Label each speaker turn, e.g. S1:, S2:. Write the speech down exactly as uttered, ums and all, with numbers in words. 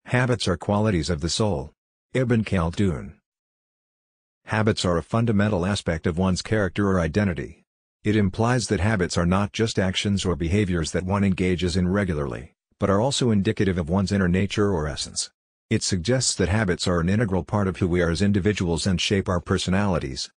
S1: Habits are qualities of the soul. Ibn Khaldun. Habits are a fundamental aspect of one's character or identity. It implies that habits are not just actions or behaviors that one engages in regularly, but are also indicative of one's inner nature or essence. It suggests that habits are an integral part of who we are as individuals and shape our personalities,